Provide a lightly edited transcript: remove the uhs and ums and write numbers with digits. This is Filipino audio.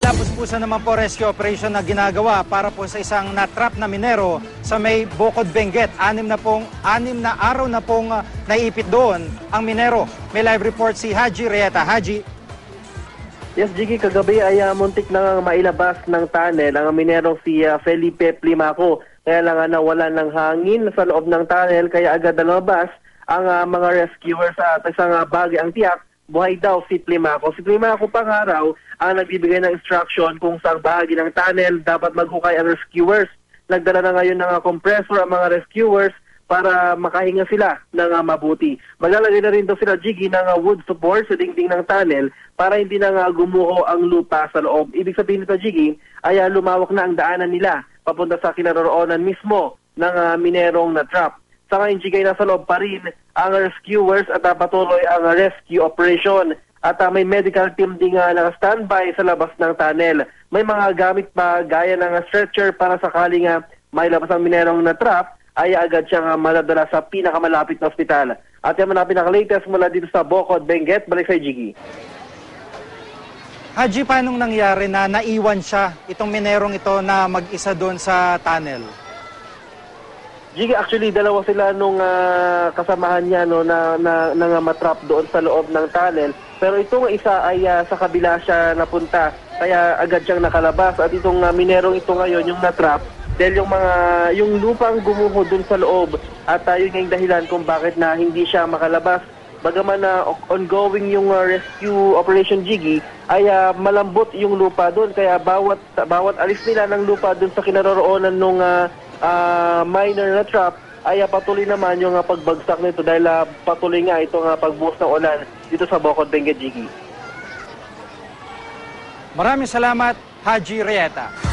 Matapos po sa naman po rescue operation na ginagawa para po sa isang natrap na minero sa may Bocod, Benguet. 6 na araw na pong naipit doon ang minero. May live report si Haji Rieta. Haji. Yes, Jiggy, kagabi ay muntik na mailabas ng tunnel ang minerong si Felipe Plimaco. Kaya lang nawala ng hangin sa loob ng tunnel kaya agad nalabas ang mga rescuers at isang bagay ang tiyak. Buhay daw si Plimaco. Si Plimaco pang araw ang nagbibigay ng instruction kung saan bahagi ng tunnel dapat maghukay ang rescuers. Nagdala na ngayon ng compressor ang mga rescuers para makahinga sila ng mabuti. Maglalagay na rin daw sila, Jiggy, ng wood support sa dingding ng tunnel para hindi na gumuho ang lupa sa loob. Ibig sabihin nito, Jiggy, ay lumawak na ang daanan nila papunta sa kinaroroonan mismo ng minerong na trap. Sa ngayon, Jiggy, nasa loob pa rin ang rescuers at patuloy ang rescue operation. At may medical team din naka-standby sa labas ng tunnel. May mga gamit pa gaya ng stretcher para sakaling may labas ang minerong na trap ay agad siyang madadala sa pinakamalapit na ospital. At yan manapin ang latest mula dito sa Bocod, Benguet. Balik sa Jiggy. Haji, paano nangyari na naiwan siya, itong minerong ito na mag-isa doon sa tunnel? Jiggy, actually, dalawa sila nung kasamahan niya na matrap doon sa loob ng tunnel. Pero itong isa ay sa kabila siya napunta, kaya agad siyang nakalabas. At itong minerong ito ngayon, yung natrap, dahil yung lupang gumuho doon sa loob. At yun yung dahilan kung bakit na hindi siya makalabas. Bagaman ongoing yung rescue operation, Jiggy, ay malambot yung lupa doon. Kaya bawat alis nila ng lupa doon sa kinaroroonan ng minor na trap, ay patuloy naman yung pagbagsak nito dahil patuloy nga itong pagbuhos ng ulan dito sa Bocod, Benguet, Jiggy. Maraming salamat, Haji Rieta.